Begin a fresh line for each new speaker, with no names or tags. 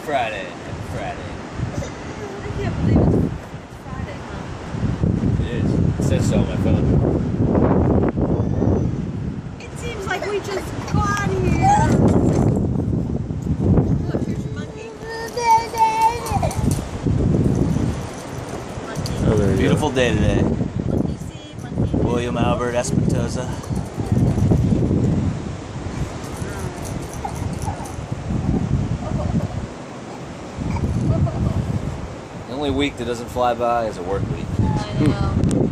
Friday. Happy Friday.
I can't believe it's Friday, huh?
It is. It says so on my phone.
It seems like we just got here. Look, here's your monkey.
Oh, there you
Beautiful
go.
day today.
Monkey see, monkey.
William Albert Espantosa. The only week that doesn't fly by is a work week.
I know.